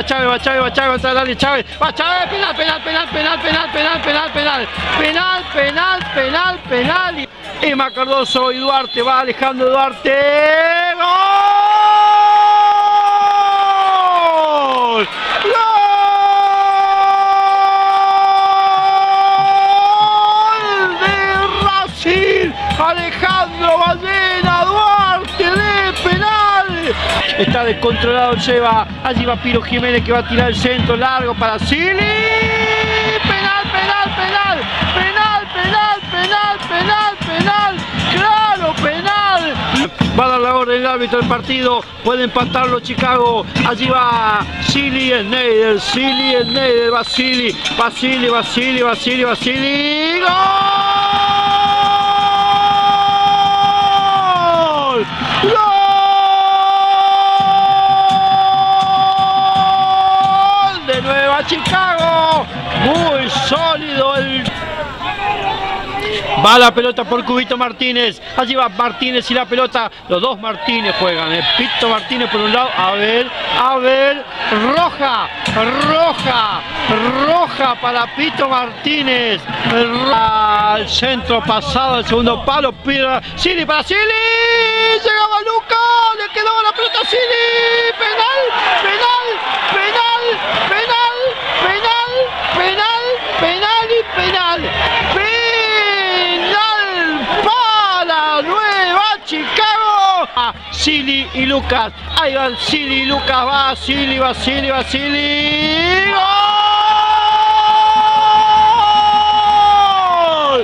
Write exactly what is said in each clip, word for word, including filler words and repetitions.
va Chávez, va Chávez, va Chávez, contra Dani Chávez, va Chávez, penal, penal, penal, penal, penal, penal, penal, penal, penal, penal, penal, penal, y Emma Cardoso y Duarte, va Alejandro Duarte, ¡gol! ¡Gol! de Brasil, Alejandro Ballena Duarte de penal. Está descontrolado, lleva, allí va Piro Jiménez que va a tirar el centro largo para Sili. Penal, penal, penal, penal, penal, penal, penal, penal, claro, penal. Va a dar la orden el árbitro del partido, puede empatarlo Chicago, allí va Sili Sneijder, Sili Sneijder, va Sili, va Sili, va Sili, va Sili, va Sili, ¡gol! ¡Gol! De Nueva Chicago, muy sólido el... Va la pelota por Cubito Martínez, allí va Martínez y la pelota, los dos Martínez juegan, el Pito Martínez por un lado, a ver, a ver, roja, roja, roja para Pito Martínez, al centro pasado, el segundo palo, pira, Sili para Sili, llegaba Luca, le quedaba la pelota a Sili, penal, penal, penal, penal, penal, penal, penal y penal, penal. Chicago, a Sili y Lucas, ahí van Sili y Lucas, va Sili, va Sili, va Sili, ¡gol!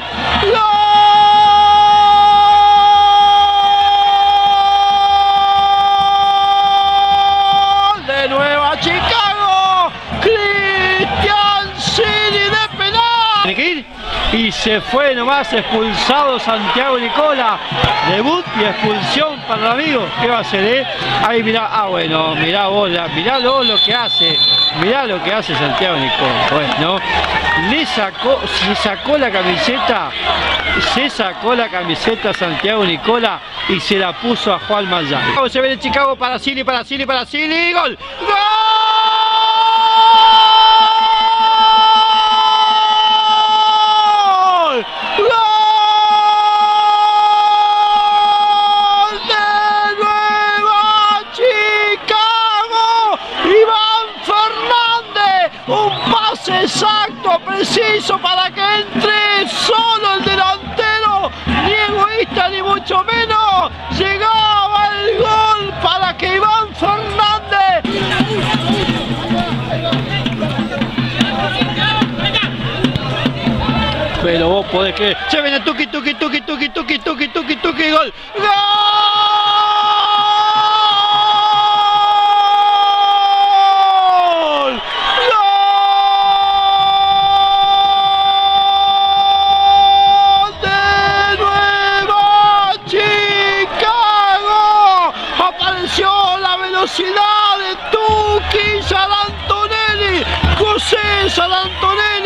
¡Gol! De Nueva Chicago, Cristian Sili de penal. Tiene que ir. Y se fue nomás expulsado Santiago Nicola. Debut y expulsión para el amigo. ¿Qué va a hacer, eh? Ahí mirá, ah bueno, mirá vos, mirá vos lo que hace. Mirá lo que hace Santiago Nicola. Bueno, le sacó, se sacó la camiseta, se sacó la camiseta Santiago Nicola y se la puso a Juan Mayán. Se ve en Chicago para Sili, para Sili, para Sili. ¡Gol! ¡Gol! Exacto, preciso para que entre solo el delantero, ni egoísta ni mucho menos, llegaba el gol para que Iván Fernández. Pero vos podés que se viene tuki tuki tuki tuki tuki tuki tuki tuki gol, gol. Velocidad de Tuki Salantonelli, José Salantonelli.